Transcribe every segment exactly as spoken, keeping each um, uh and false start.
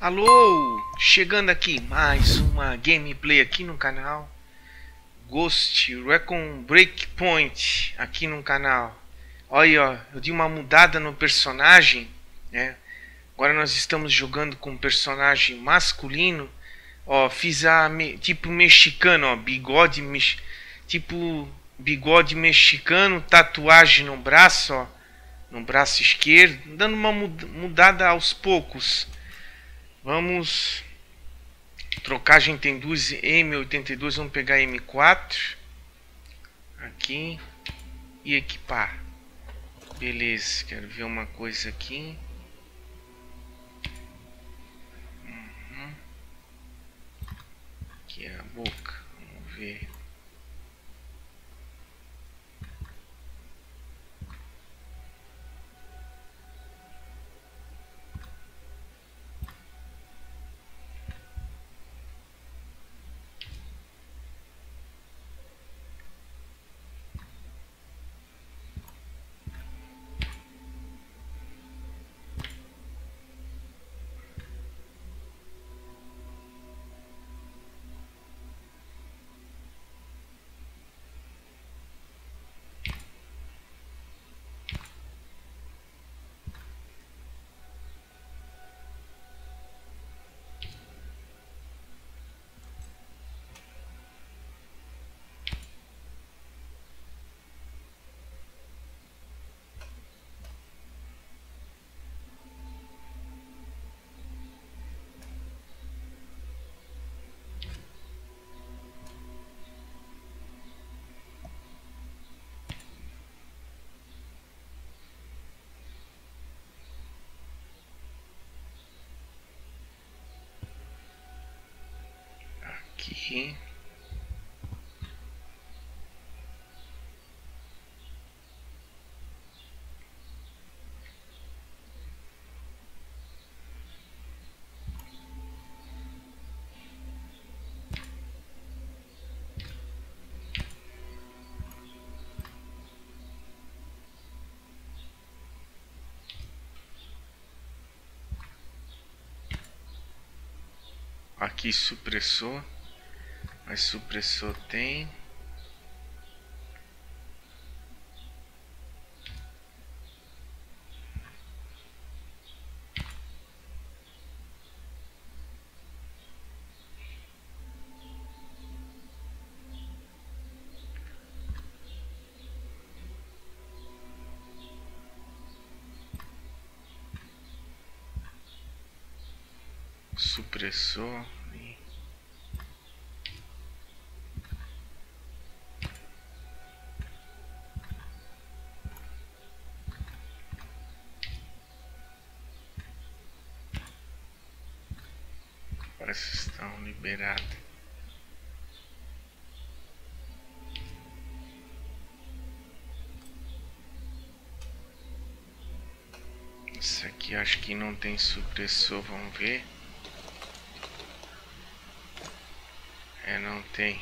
Alô, chegando aqui mais uma gameplay aqui no canal Ghost Recon Breakpoint aqui no canal. Olha, ó, eu dei uma mudada no personagem, né? Agora nós estamos jogando com um personagem masculino. Ó, fiz a me, tipo mexicano, ó, bigode mex, tipo bigode mexicano, tatuagem no braço, ó, no braço esquerdo, dando uma mudada aos poucos. Vamos trocar, a gente tem duas M oitenta e dois, vamos pegar M quatro aqui e equipar. Beleza, quero ver uma coisa aqui. Uhum. Aqui é a boca, vamos ver. Aqui. Aqui supressor, mas supressor tem. Supressor. Parece que estão liberados. Isso aqui acho que não tem supressor, vamos ver. É, não tem.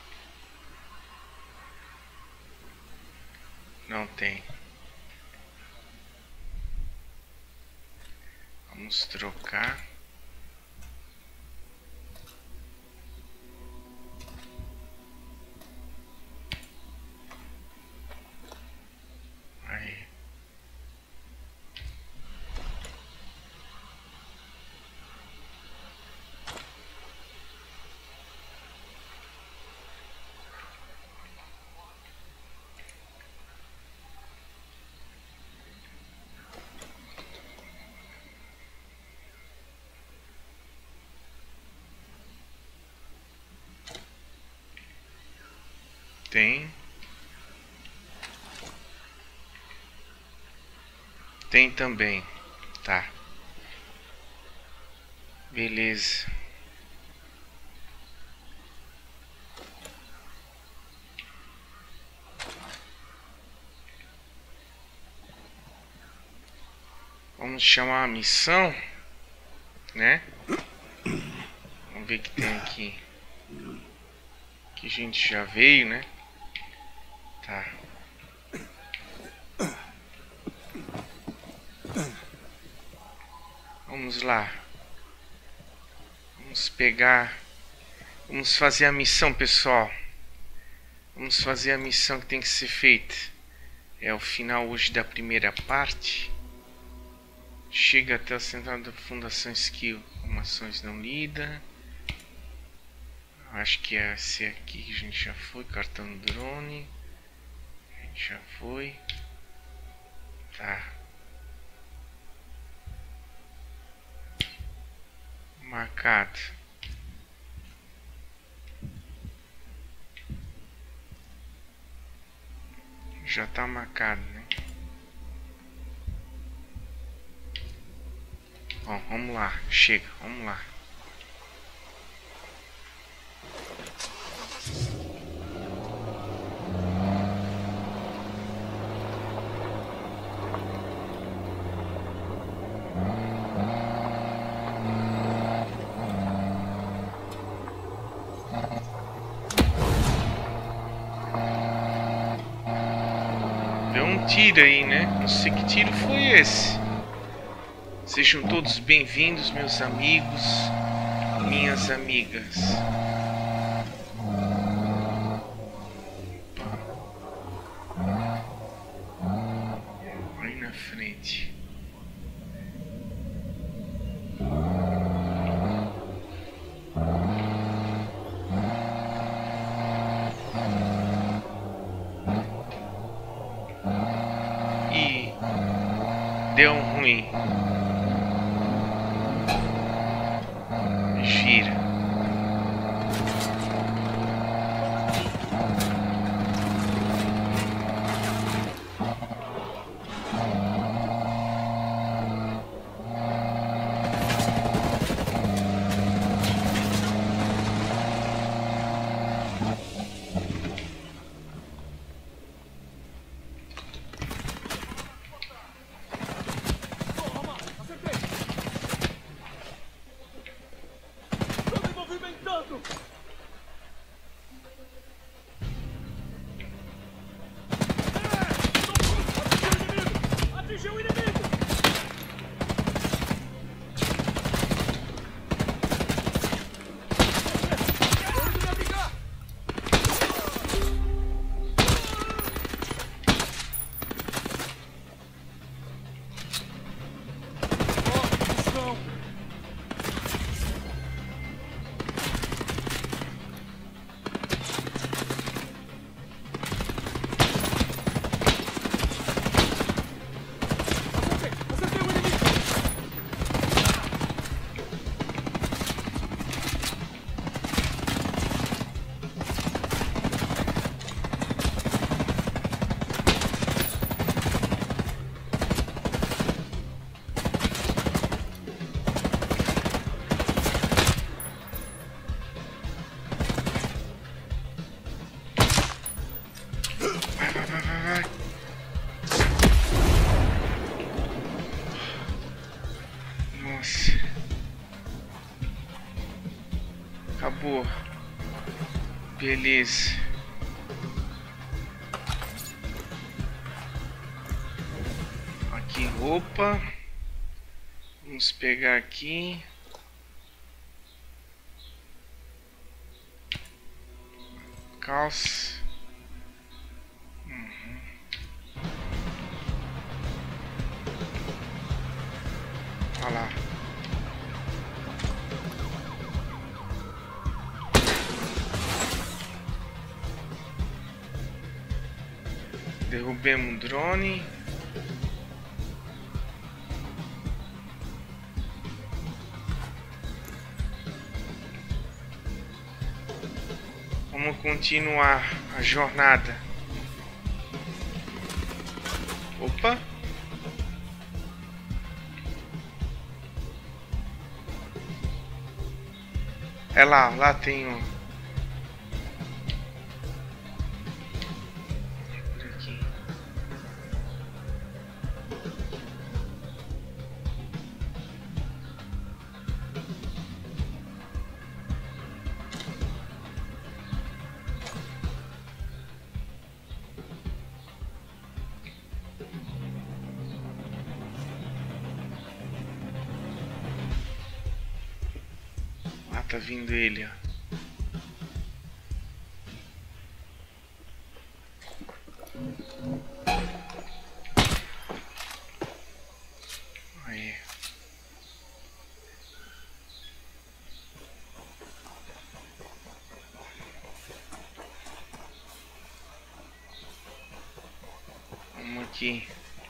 Não tem. Vamos trocar. Aí. Tem. Tem também. Tá. Beleza. Vamos chamar a missão, né? Vamos ver o que tem aqui. Que a gente já veio, né? Tá. Vamos lá. Vamos pegar... Vamos fazer a missão, pessoal. Vamos fazer a missão que tem que ser feita. É o final hoje da primeira parte. Chega até o central da Fundação Skill. Informações não lidas. Acho que é esse aqui que a gente já foi. Cartão do drone. A gente já foi. Tá. Marcado. Já tá marcado, né? Bom, vamos lá. Chega, vamos lá. Deu um tiro aí, né? Não sei que tiro foi esse. Sejam todos bem-vindos, meus amigos, minhas amigas. Aí na frente. E deu um ruim. Gira. Acabou. Beleza. Aqui roupa. Vamos pegar aqui. Calça. Uhum. Olha lá. Derrubemos o drone. Vamos continuar a jornada. Opa! É lá, lá tem um. tá vindo ele, ó. Aí. Vamos aqui.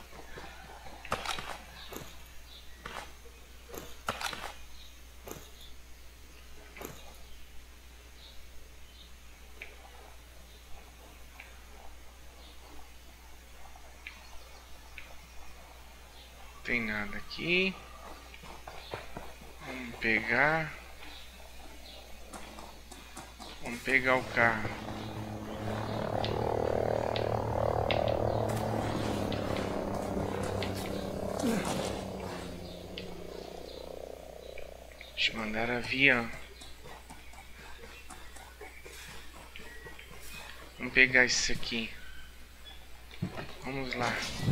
Tem nada aqui. Vamos pegar. Vamos pegar o carro. Deixa eu mandar avião. Vamos pegar isso aqui. Vamos lá.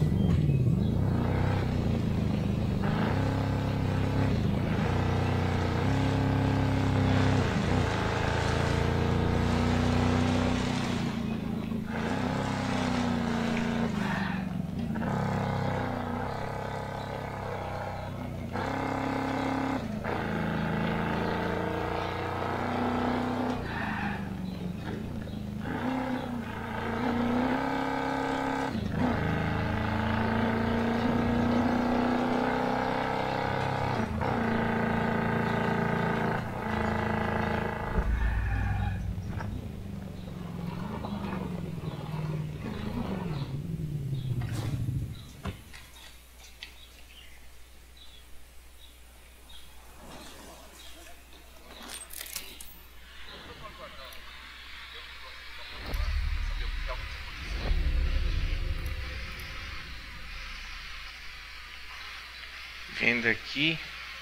Vendo aqui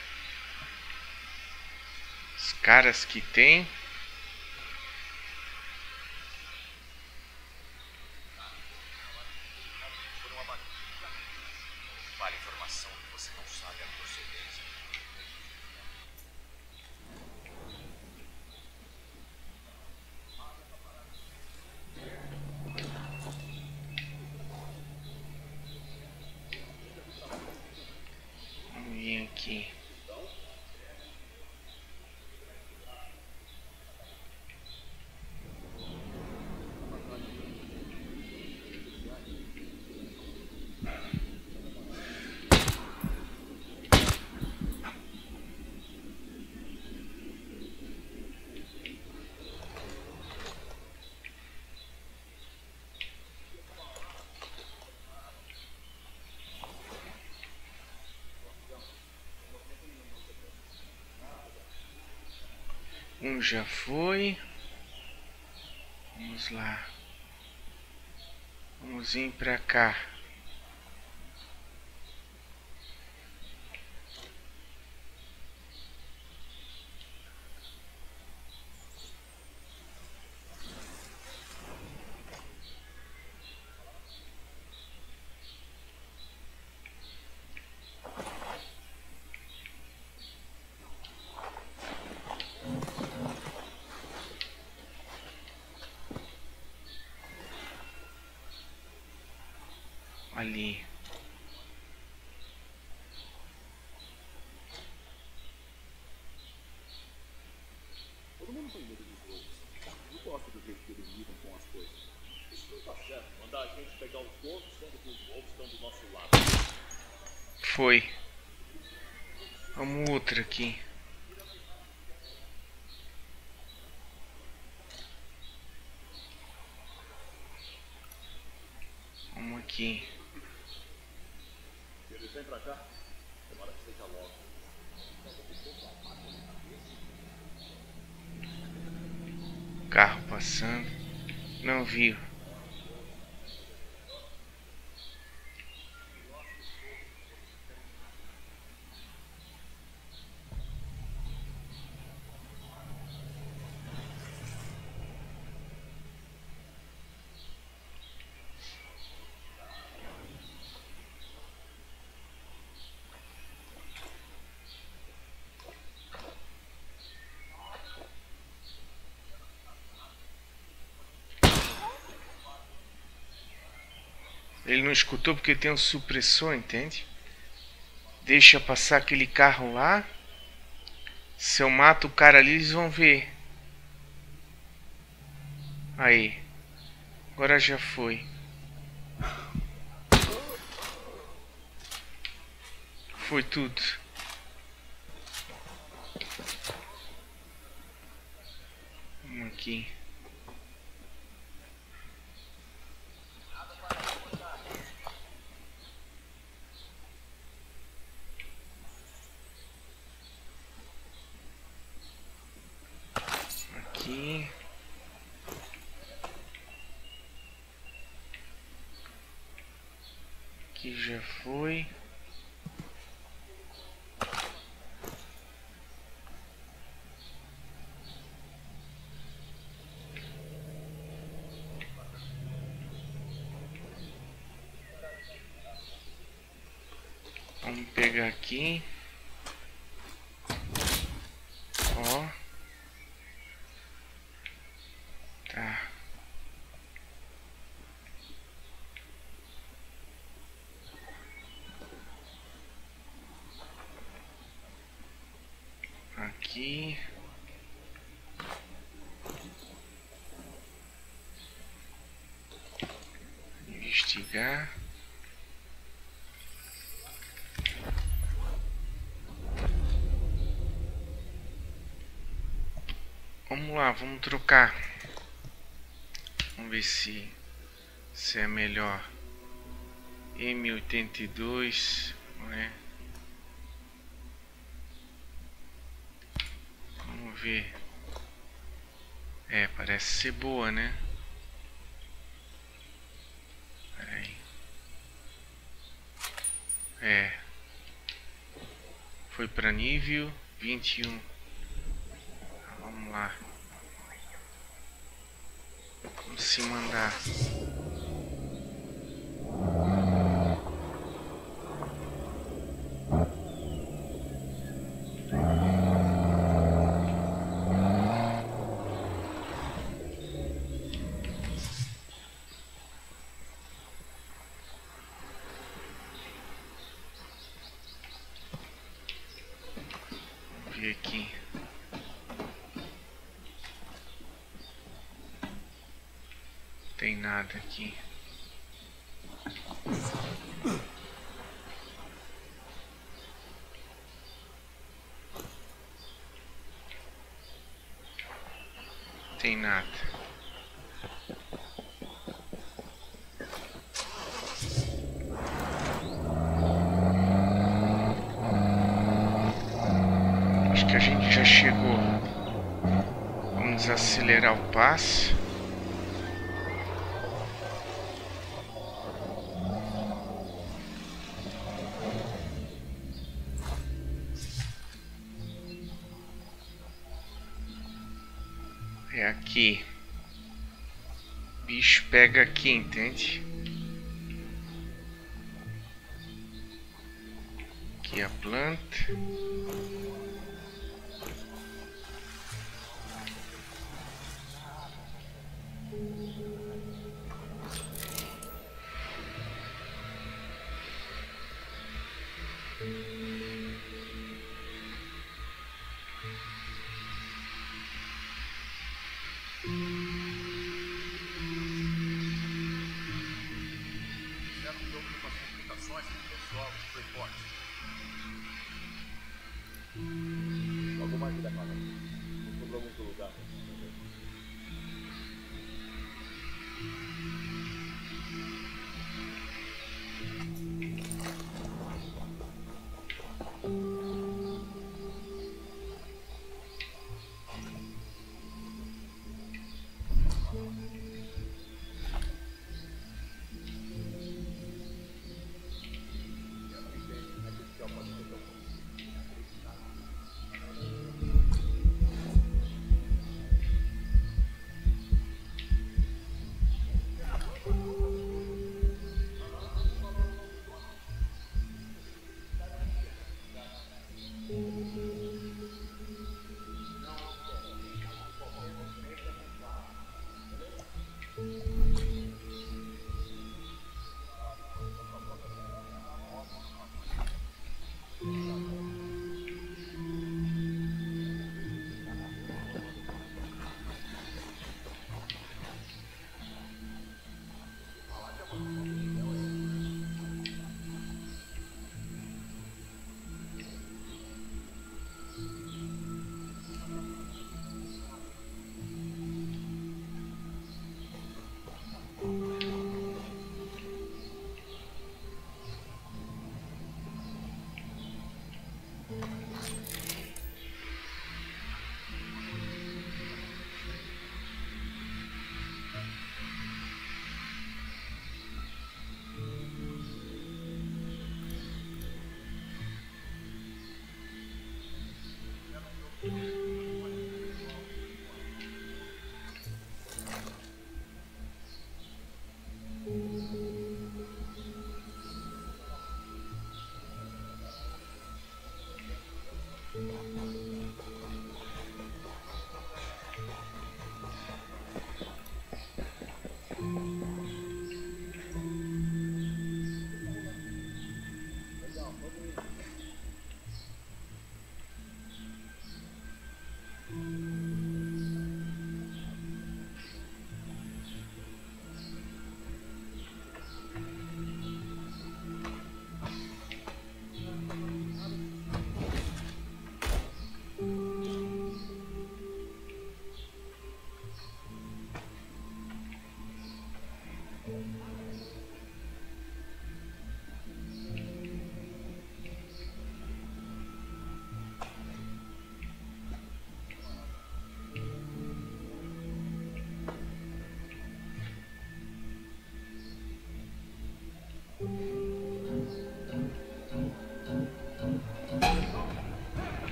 os caras que tem. Vale informação que você não sabe a procedência. Vamos vir aqui. Um já foi. Vamos lá. Vamos vir pra cá. Ali. Todo mundo tem medo dos lobos. Eu gosto do jeito que eles lidam com as coisas. Isso não tá certo. Mandar a gente pegar os lobos quando os lobos estão do nosso lado. Foi. Vamos outra aqui. Vamos aqui. Se eles vêm pra cá, tomara que seja logo. Carro passando. Não viu. Ele não escutou porque tem um supressor, entende? Deixa passar aquele carro lá. Se eu mato o cara ali, eles vão ver. Aí. Agora já foi. Foi tudo. Vamos aqui. Aqui. Aqui já foi. Vamos pegar aqui. Ó. Tá. Aqui. Investigar. Vamos lá, vamos trocar. Vamos ver se, se é melhor. M oitenta e dois, não é? Vamos ver. É, parece ser boa, né? Pera aí. É. Foi para nível vinte e um. Vamos lá. Vamos se mandar. Vamos ver aqui. Tem nada aqui. Tem nada. Acho que a gente já chegou. Vamos acelerar o passo. É aqui. O bicho pega aqui, entende? Aqui a planta. Fizeram um jogo de umas complicações com o pessoal do Freeport. Logo mais da cara. Não sobrou muito lugar.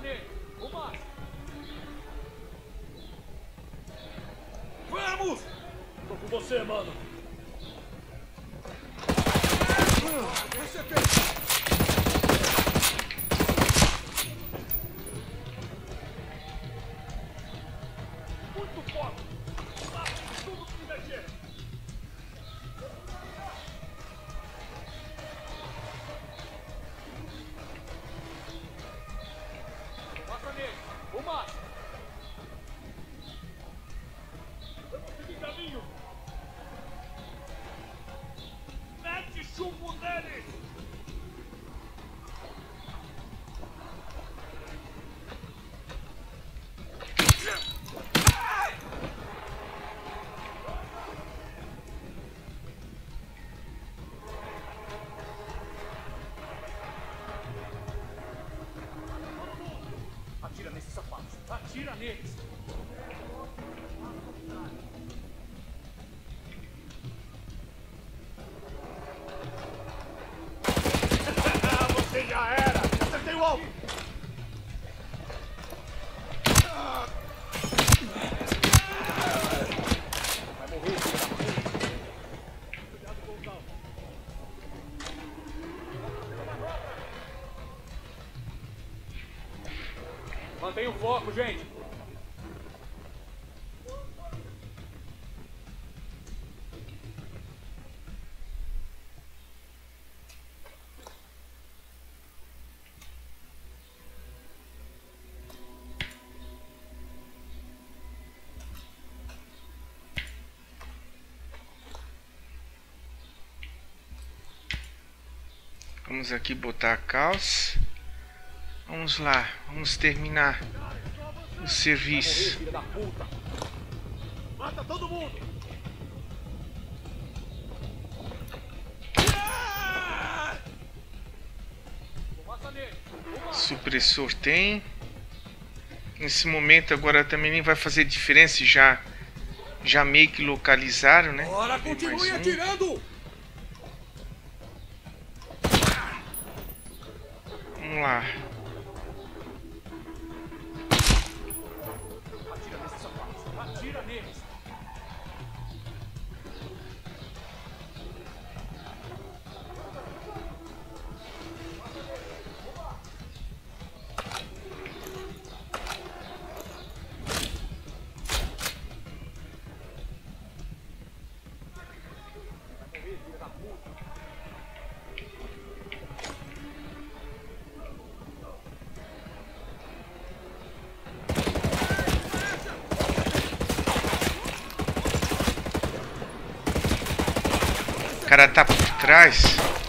nele! O máximo! Vamos! Tô com você, mano! Muito forte! Tudo que mexer! Passa nele! O máximo! Eu consegui caminho! Mete chumbo nele! Atira nesses sapatos! Atira neles! Ah, você já era! Acertei o alvo! Vai morrer, filho da puta! Cuidado com os alvos! Mantenha o foco, gente! Vamos aqui botar a calça. Vamos lá, vamos terminar o Vai serviço. morrer, filho da puta! Mata todo mundo! Passa nele! Supressor tem. Nesse momento agora também nem vai fazer diferença, já já meio que localizaram, né? Bora, Tem continue mais um. atirando! Vamos lá. Atira nesses sapatos! Atira neles! Vai morrer, filho da puta! O cara tá por trás.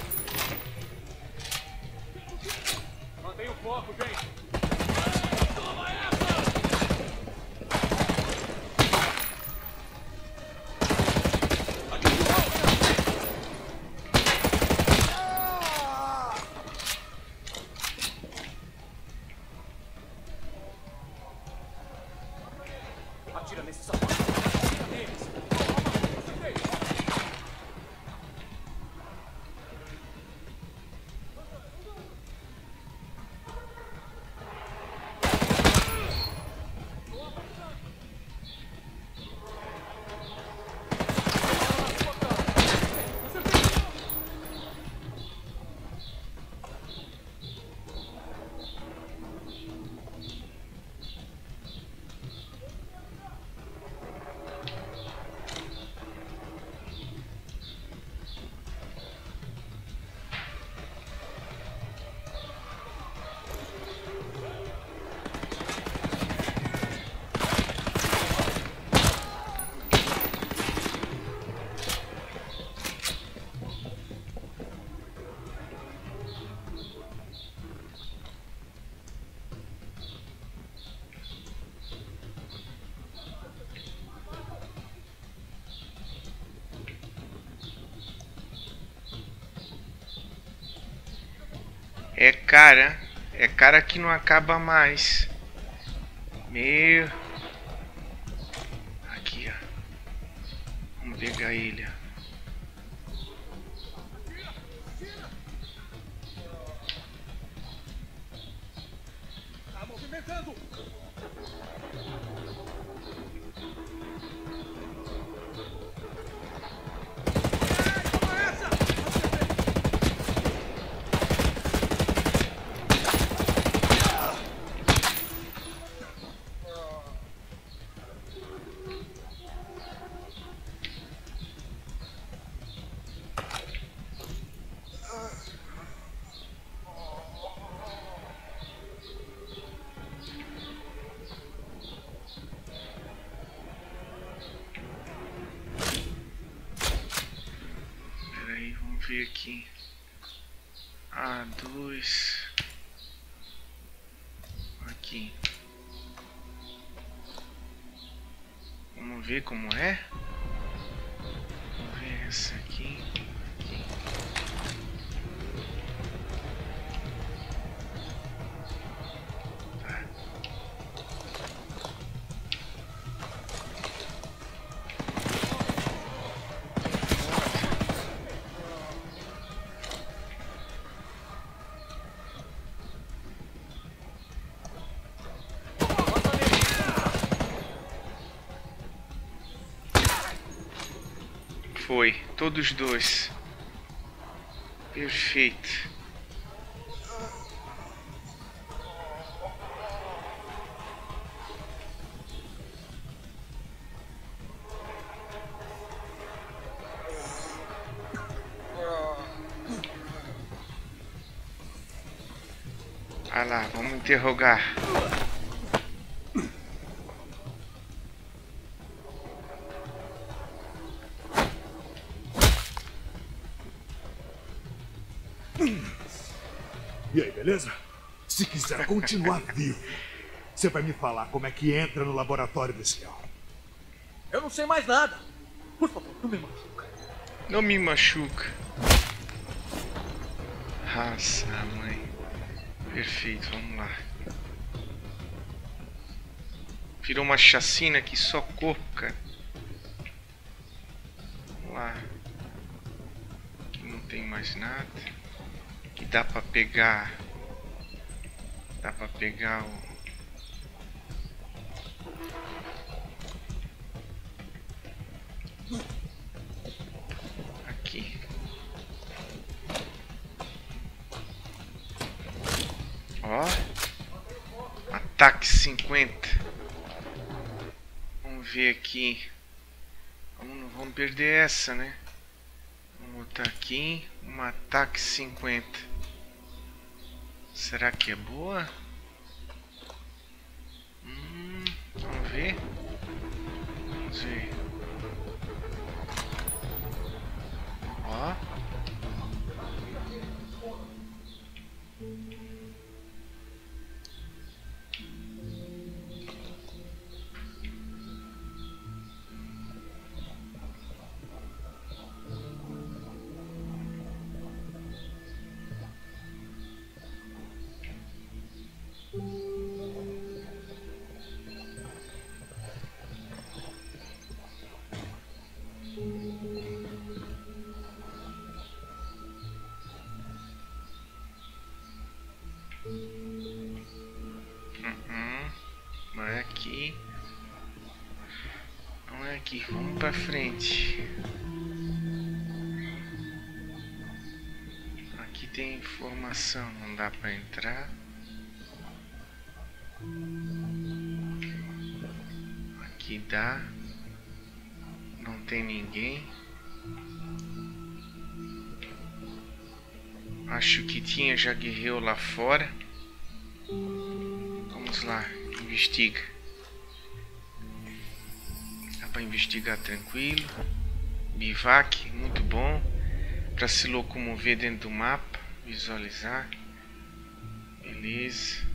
Mantenha o foco, gente! Toma essa! Atira nesses sapatos! Atira neles! Acertei! É cara, é cara que não acaba mais. Meu. Aqui, ó. Vamos pegar ele, ó. Tá Movimentando! Peraí, vamos ver aqui. A dois. Aqui. Vamos ver como é. Vamos ver essa aqui. Aqui. Tá. Foi, todos dois. Perfeito. Ah lá, vamos interrogar. E aí, beleza? Se quiser continuar vivo, você vai me falar como é que entra no laboratório desse homem. Eu não sei mais nada. Por favor, não me machuca. Não me machuca. Raça, mãe. Perfeito, vamos lá. Virou uma chacina aqui, só corpo, cara. Vamos lá. Aqui não tem mais nada. Aqui dá pra pegar. Dá pra pegar o. Aqui. Ó. Ataque cinquenta. Vamos ver aqui. Vamos, não vamos perder essa, né? Vamos botar aqui. Um ataque cinquenta. Será que é boa? Hum, vamos ver. Vamos ver. Ó. Uhum. Não é aqui. Não é aqui. Vamos pra frente. Aqui tem informação. Não dá pra entrar. Aqui dá. Não tem ninguém. Acho que tinha já guerreiro lá fora. Vamos lá, investiga. Dá pra investigar tranquilo. Bivac, muito bom. Pra se locomover dentro do mapa. Visualizar. Beleza.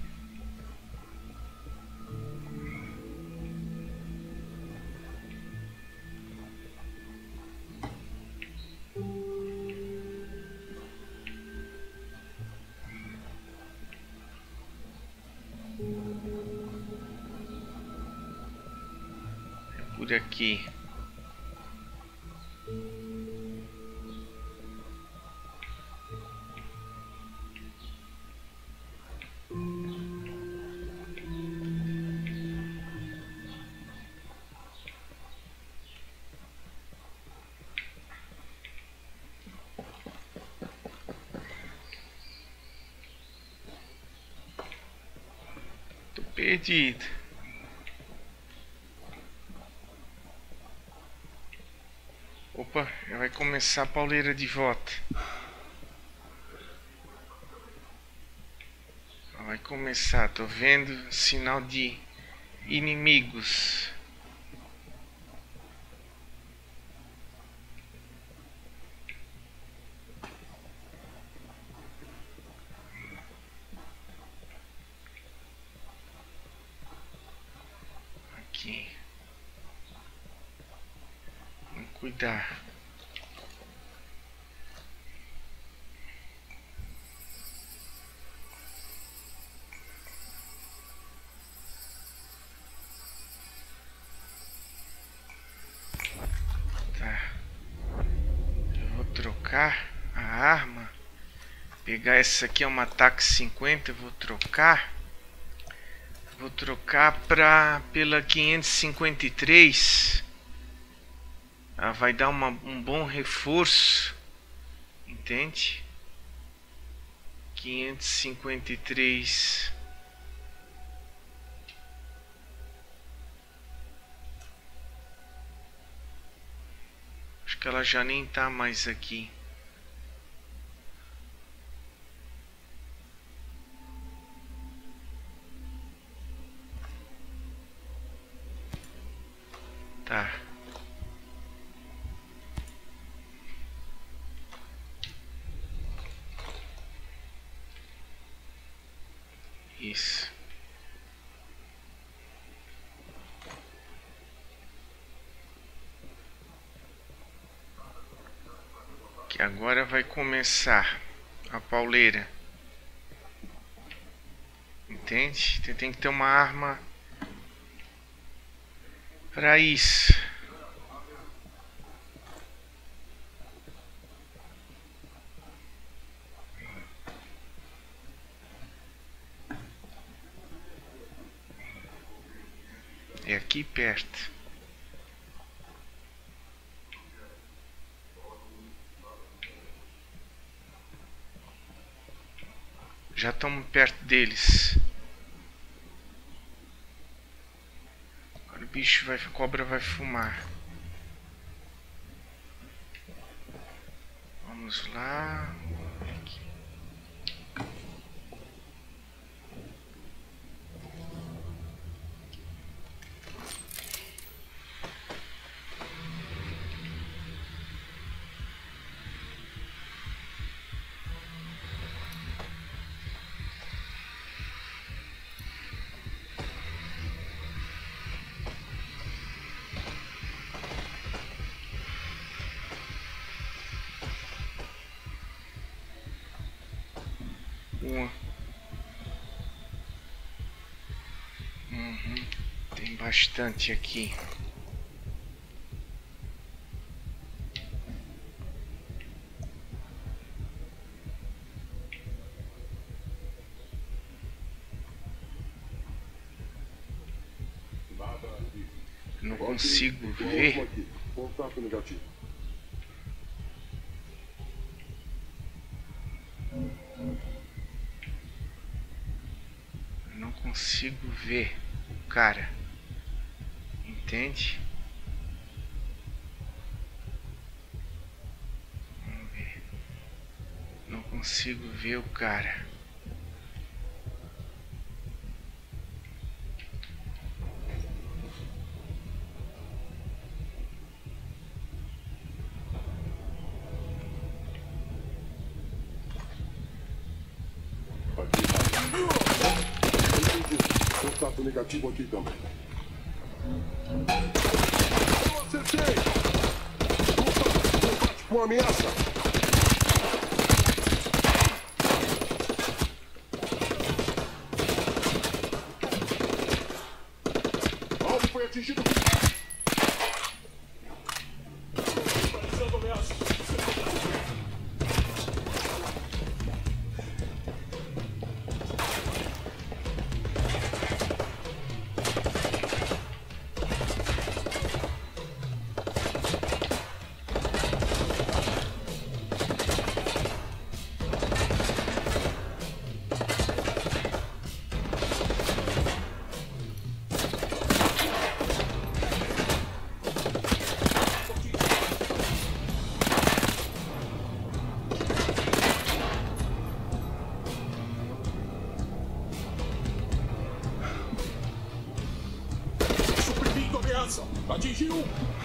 Por aqui. perdido. Opa, já vai começar a pauleira de volta. Vai começar, tô vendo sinal de inimigos. Aqui. Vamos cuidar. A arma, pegar essa aqui, é uma T A C cinquenta, eu vou trocar, vou trocar pra, pela quinhentos e cinquenta e três, ela vai dar uma, um bom reforço, entende? quinhentos e cinquenta e três. Acho que ela já nem tá mais aqui. Tá. Isso. Que agora vai começar a pauleira. Entende? Você tem que ter uma arma para isso. É aqui perto. Já estamos perto deles. Agora o bicho vai, a cobra vai fumar. Vamos lá. Aqui. Uma. Uhum. Tem bastante aqui. Não consigo ver. Contato negativo. Não consigo ver o cara. Entende? Vamos ver. Não consigo ver o cara. Contato negativo aqui também. Acertei! Combate com ameaça! Alvo foi atingido. Parecendo ameaça. Lança! Atingiu!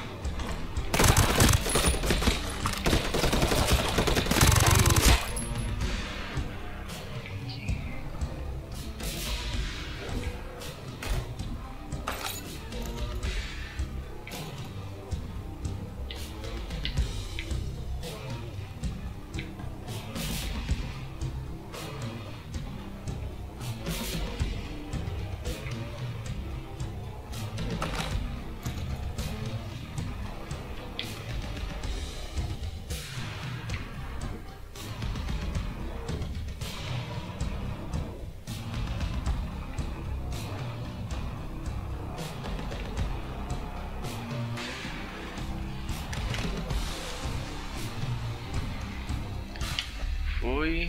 Foi.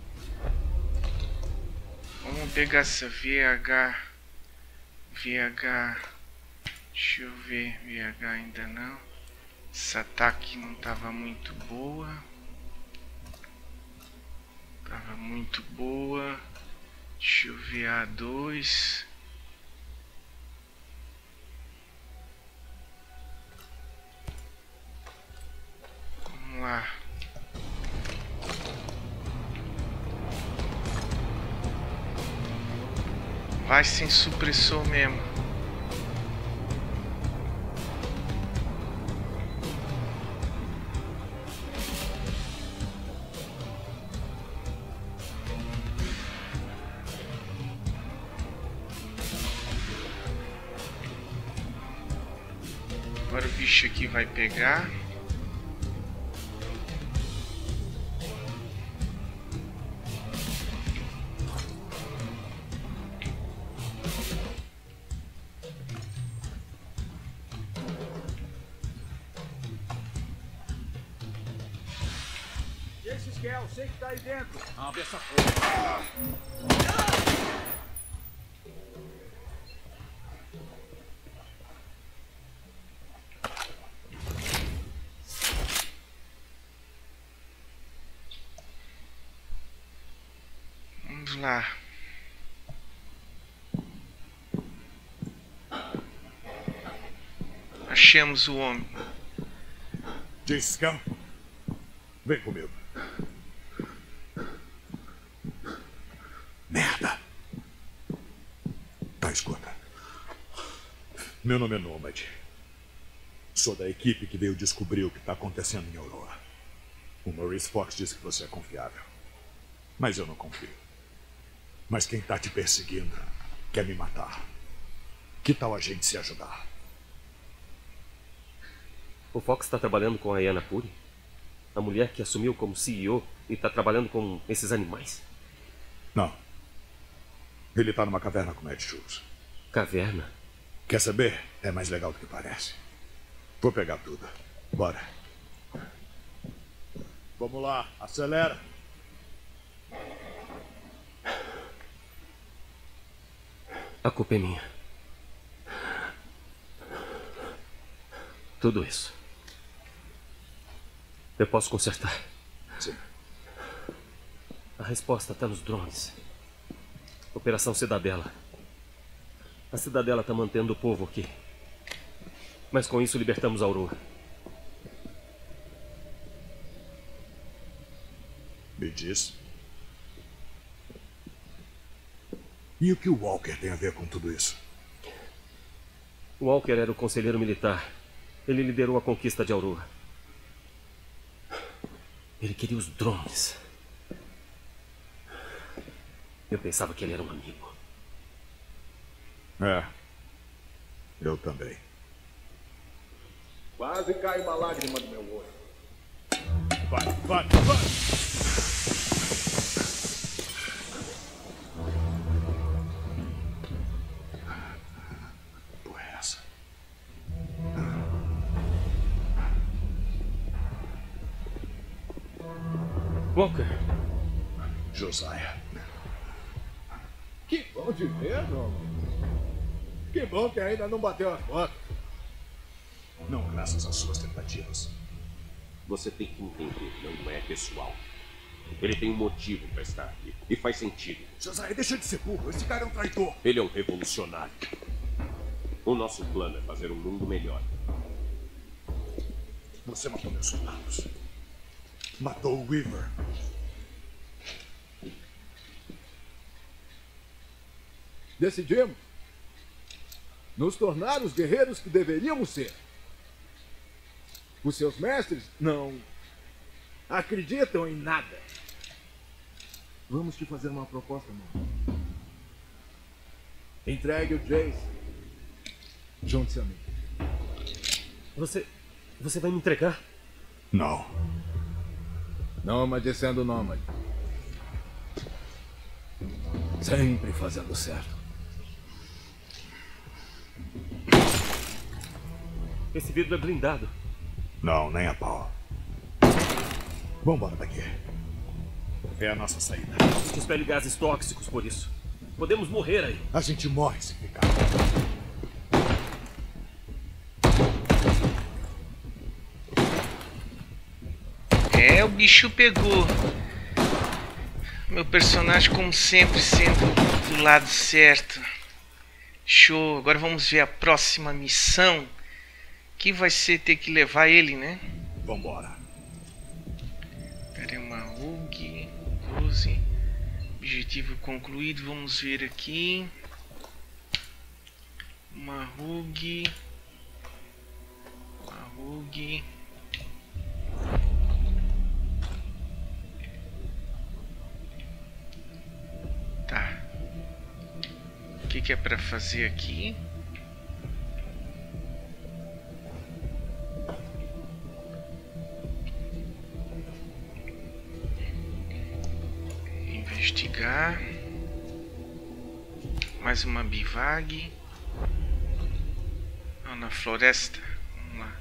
Vamos pegar essa V H. V H. Deixa eu ver. V H ainda não. Esse ataque não tava muito boa. Tava muito boa. Deixa eu ver A dois. Vamos lá. Vai sem supressor mesmo. Agora o bicho aqui vai pegar. Eu sei que tá aí dentro. Abre essa porra. Vamos lá. Achamos o homem. Jace, calma. Vem comigo. Merda. Tá, escuta. Meu nome é Nômade. Sou da equipe que veio descobrir o que tá acontecendo em Aurora. O Maurice Fox disse que você é confiável. Mas eu não confio. Mas quem tá te perseguindo quer me matar. Que tal a gente se ajudar? O Fox está trabalhando com a Yana Puri? A mulher que assumiu como C E O e está trabalhando com esses animais? Não. Ele tá numa caverna com Mad Shoes. Caverna? Quer saber? É mais legal do que parece. Vou pegar tudo. Bora. Vamos lá, acelera. A culpa é minha. Tudo isso. Eu posso consertar. Sim. A resposta está nos drones. Operação Cidadela. A Cidadela está mantendo o povo aqui. Mas com isso libertamos Aurora. Me diz. E o que o Walker tem a ver com tudo isso? O Walker era o conselheiro militar. Ele liderou a conquista de Aurora. Ele queria os drones. Eu pensava que ele era um amigo. É. Eu também. Quase cai uma lágrima do meu olho. Vai, vai, vai! Porra é essa? Walker. Josiah. Que bom de ver, homem. Que bom que ainda não bateu a foto. Não graças às suas tentativas. Você tem que entender, não é pessoal. Ele tem um motivo para estar aqui. E faz sentido. Josiah, deixa de ser burro. Esse cara é um traidor. Ele é um revolucionário. O nosso plano é fazer um mundo melhor. Você matou meus soldados. Matou o Weaver. Decidimos nos tornar os guerreiros que deveríamos ser. Os seus mestres não acreditam em nada. Vamos te fazer uma proposta, mano. Entregue o Jace. Junte-se a mim. Você... Você vai me entregar? Não. Nômade sendo nômade. Sempre fazendo certo. Esse vidro é blindado. Não, nem a pau. Vambora daqui. É a nossa saída. A gente expele gases tóxicos por isso. Podemos morrer aí. A gente morre se ficar. É, o bicho pegou. Meu personagem, como sempre, sendo do lado certo. Show. Agora vamos ver a próxima missão. Que vai ser ter que levar ele, né? Vambora. Pera aí, uma R U G. doze. Objetivo concluído. Vamos ver aqui. Uma R U G. Uma R U G. Tá. O que, que é para fazer aqui? Investigar. Mais uma bivag. Ah, na floresta. Vamos lá.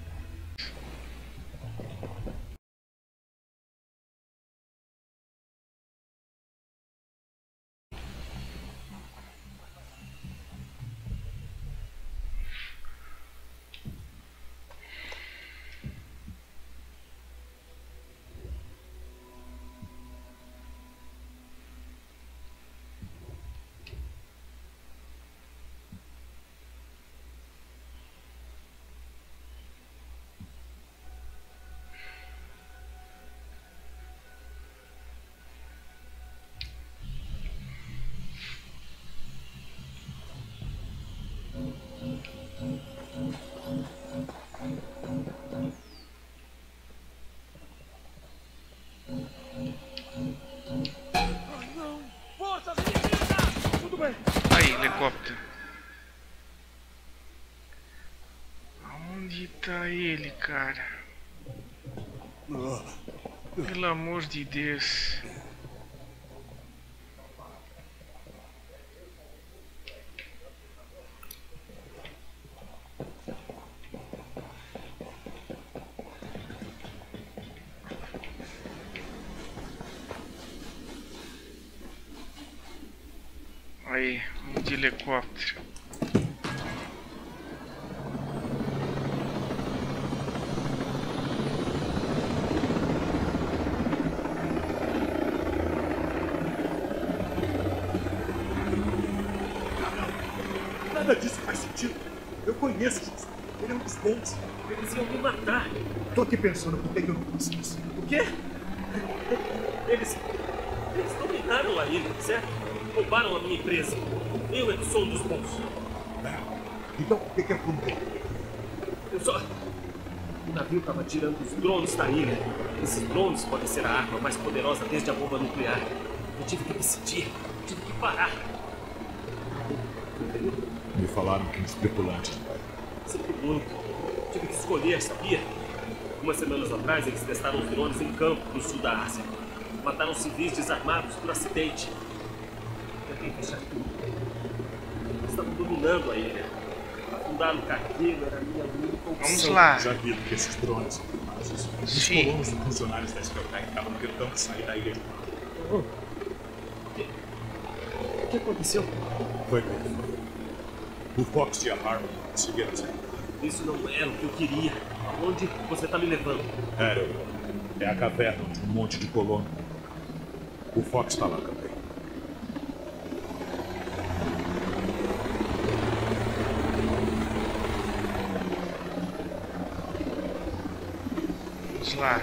Aí, helicóptero. Aonde tá ele, cara? Pelo amor de Deus. Aí, vamos de helicóptero. Nada disso faz sentido. Eu conheço Jesus. Ele é um dos bons. Eles iam me matar. Tô aqui pensando por que eu não faço isso. O quê? Eles... Eles dominaram a ilha, certo? Roubaram a minha empresa. Eu é que sou um dos bons. Não. Então por que que afundou? Eu só... O navio estava tirando os drones da ilha. Esses drones podem ser a arma mais poderosa desde a bomba nuclear. Eu tive que decidir. Tive que parar. Me falaram que os tripulantes. Sinto muito. Tive que escolher, sabia? Umas semanas atrás, eles testaram os drones em campo no sul da Ásia. Mataram civis desarmados por acidente. Tentei fechar tudo. Eles estavam dominando a ilha. Afundar no cargueiro era a minha única opção. Vamos lá. Já vi que esses drones são capazes. Os Sim. colonos e funcionários da Spelltech estavam tentando sair da ilha de novo. Oh. O que... o que aconteceu? Foi bem. O Fox e a Harmon conseguiram sair. Isso não era o que eu queria. Aonde você está me levando? Era. É a caverna de um monte de colono. O Fox está lá também. lá.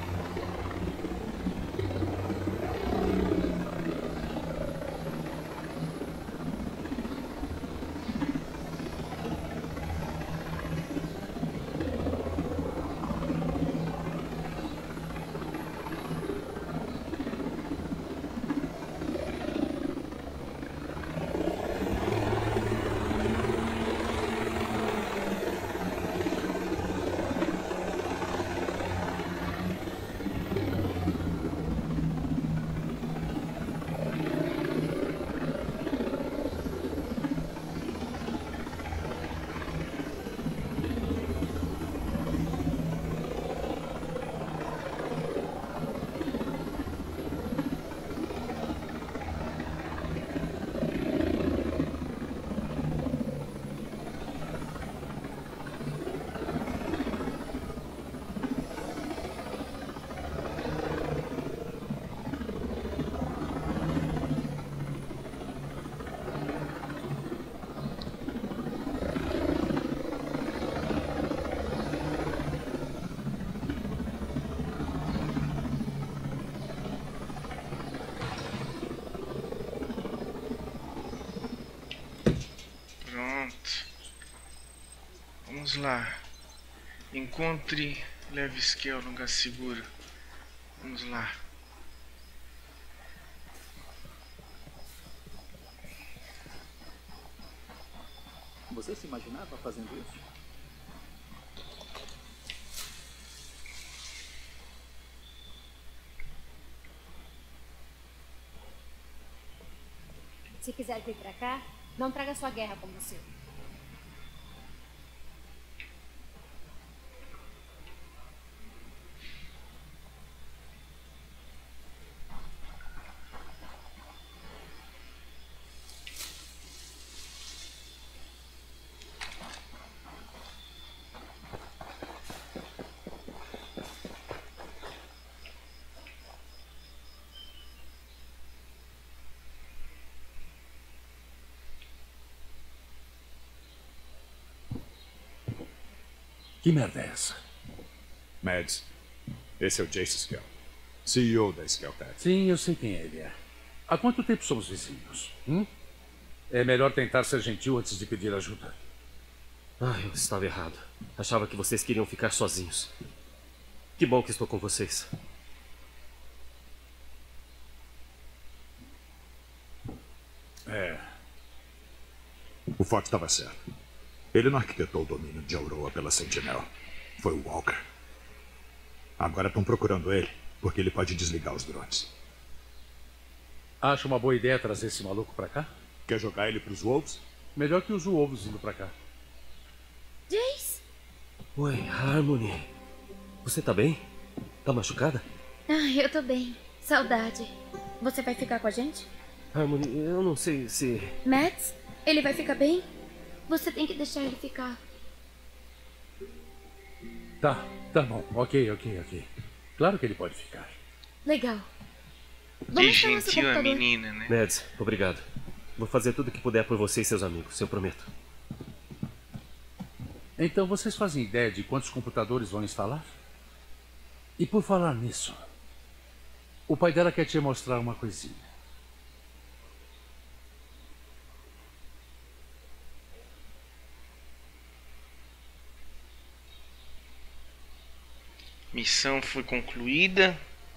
Vamos lá. Encontre, leve Skell no lugar seguro. Vamos lá. Você se imaginava fazendo isso? Se quiser vir pra cá, não traga sua guerra com você. Que merda é essa? Mads, esse é o Jace Skell, C E O da Skell Tech. Sim, eu sei quem ele é. Há quanto tempo somos vizinhos? Hum? É melhor tentar ser gentil antes de pedir ajuda. Ah, eu estava errado. Achava que vocês queriam ficar sozinhos. Que bom que estou com vocês. É. O Fox estava certo. Ele não arquitetou o domínio de Aurora pela Sentinel. Foi o Walker. Agora estão procurando ele, porque ele pode desligar os drones. Acha uma boa ideia trazer esse maluco pra cá? Quer jogar ele pros Wolves? Melhor que os Wolves indo pra cá. Jace? Oi, Harmony. Você tá bem? Tá machucada? Ah, eu tô bem. Saudade. Você vai ficar com a gente? Harmony, eu não sei se... Mads? Ele vai ficar bem? Você tem que deixar ele ficar. Tá, tá bom. Ok, ok, ok. Claro que ele pode ficar. Legal. Que Vamos instalar seu gentil a computador. menina, né? Mads, obrigado. Vou fazer tudo o que puder por você e seus amigos, eu prometo. Então vocês fazem ideia de quantos computadores vão instalar? E por falar nisso, o pai dela quer te mostrar uma coisinha. Missão foi concluída.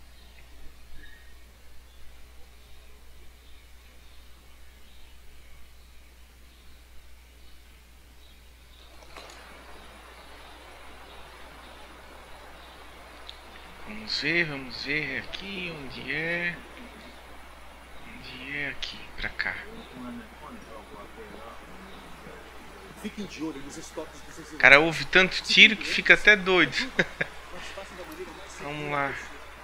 Vamos ver, vamos ver aqui, onde é? Onde é aqui? Pra cá. Fiquem de olho nos estoques que vocês O cara ouve tanto tiro que fica até doido. Vamos lá.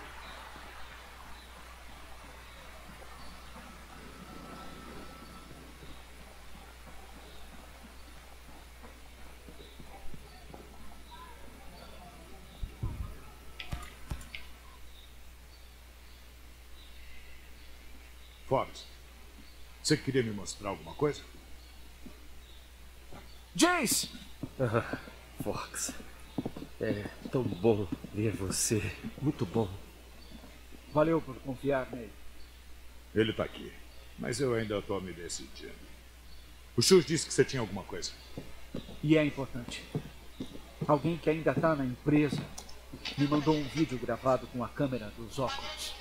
Fox, você queria me mostrar alguma coisa? Jace! Ah, Fox. É tão bom ver você. Muito bom. Valeu por confiar nele. Ele tá aqui, mas eu ainda tô me decidindo. O Chus disse que você tinha alguma coisa. E é importante. Alguém que ainda tá na empresa me mandou um vídeo gravado com a câmera dos óculos.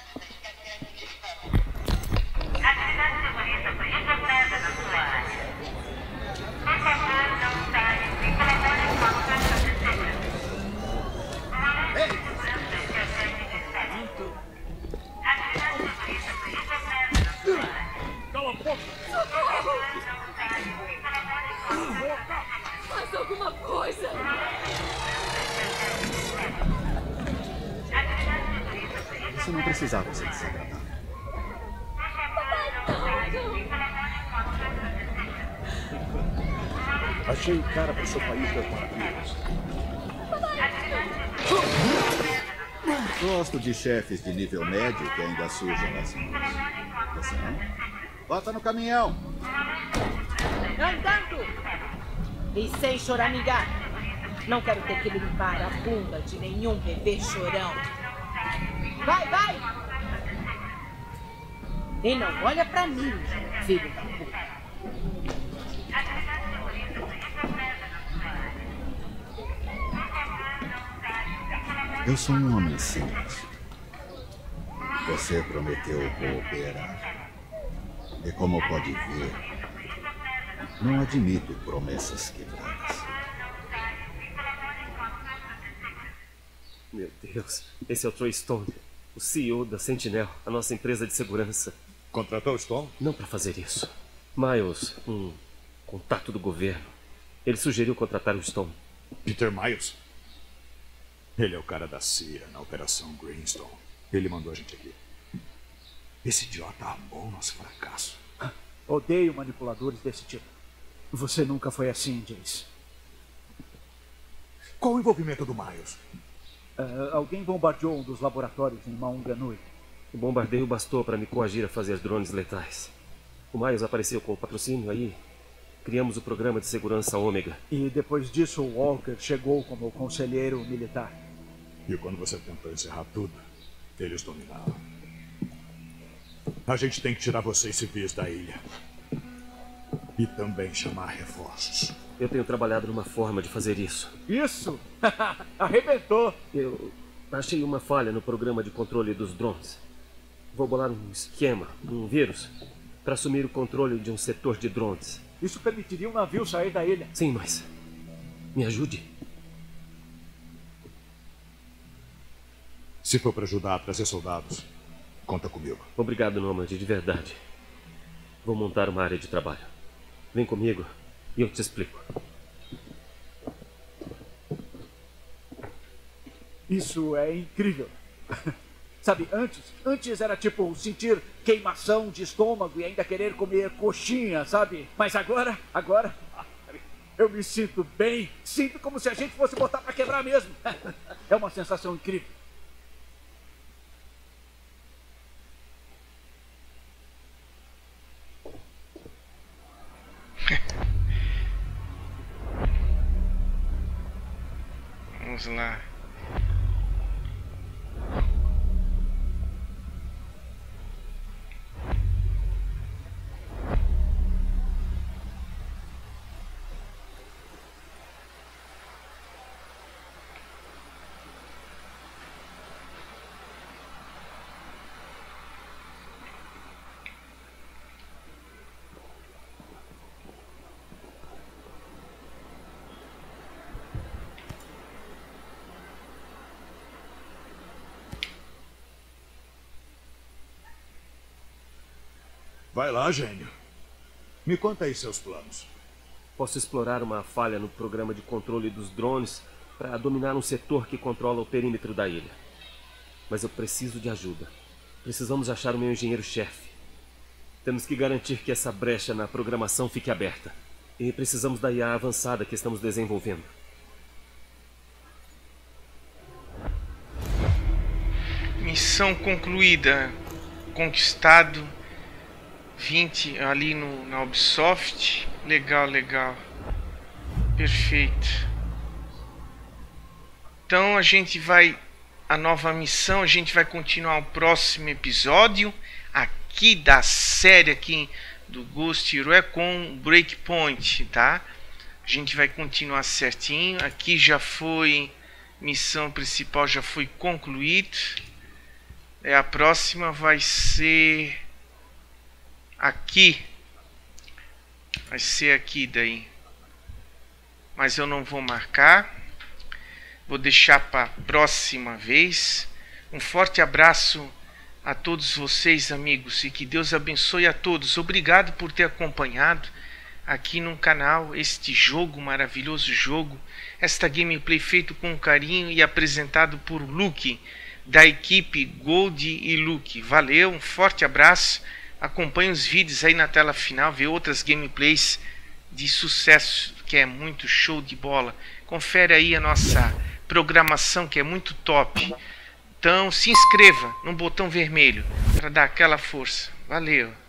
Cala a boca! Faz alguma coisa! Você não precisava ser desagradável. Achei o cara pro seu país das maravilhas. Gosto de chefes de nível médio que ainda sujam as mãos. Você não? Bota no caminhão! Andando! E sem choramingar. Não quero ter que limpar a bunda de nenhum bebê chorão. Vai, vai! E não olha pra mim, filho da puta. Eu sou um homem simples. Você prometeu cooperar. E como pode ver, não admito promessas quebradas. Meu Deus, esse é o Troy Stone, o C E O da Sentinel, a nossa empresa de segurança. Contratou o Stone? Não para fazer isso. Miles, um contato do governo, ele sugeriu contratar o Stone. Peter Miles? Ele é o cara da C I A na Operação Greenstone. Ele mandou a gente aqui. Esse idiota armou o nosso fracasso. Odeio manipuladores desse tipo. Você nunca foi assim, Jace. Qual o envolvimento do Miles? Uh, alguém bombardeou um dos laboratórios em Maunganui. O bombardeio bastou para me coagir a fazer drones letais. O Miles apareceu com o patrocínio aí. Criamos o programa de segurança Ômega. E depois disso, o Walker chegou como conselheiro militar. E quando você tentou encerrar tudo, eles dominaram. A gente tem que tirar vocês civis da ilha. E também chamar reforços. Eu tenho trabalhado numa forma de fazer isso. Isso! Arrebentou! Eu achei uma falha no programa de controle dos drones. Vou bolar um esquema, um vírus, para assumir o controle de um setor de drones. Isso permitiria um navio sair da ilha. Sim, mas me ajude. Se for para ajudar a trazer soldados, conta comigo. Obrigado, Nômade, de verdade. Vou montar uma área de trabalho. Vem comigo e eu te explico. Isso é incrível. Sabe, antes, antes era tipo sentir queimação de estômago e ainda querer comer coxinha, sabe? Mas agora, agora, eu me sinto bem. Sinto como se a gente fosse botar pra quebrar mesmo. É uma sensação incrível. Vamos lá. Vai lá, gênio. Me conta aí seus planos. Posso explorar uma falha no programa de controle dos drones para dominar um setor que controla o perímetro da ilha. Mas eu preciso de ajuda. Precisamos achar o meu engenheiro-chefe. Temos que garantir que essa brecha na programação fique aberta. E precisamos da I A avançada que estamos desenvolvendo. Missão concluída. Conquistado vinte ali no, na Ubisoft. Legal, legal. Perfeito. Então a gente vai... A nova missão, a gente vai continuar o próximo episódio aqui da série aqui do Ghost Hero com Breakpoint, tá? A gente vai continuar certinho. Aqui já foi... Missão principal já foi concluída. É, a próxima vai ser... Aqui. Vai ser aqui daí. Mas eu não vou marcar. Vou deixar para a próxima vez. Um forte abraço a todos vocês, amigos, e que Deus abençoe a todos. Obrigado por ter acompanhado aqui no canal este jogo, maravilhoso jogo, esta gameplay feito com carinho e apresentado por Luke, da equipe Gold e Luke. Valeu, um forte abraço. Acompanhe os vídeos aí na tela final, vê outras gameplays de sucesso, que é muito show de bola. Confere aí a nossa programação, que é muito top. Então se inscreva no botão vermelho para dar aquela força. Valeu.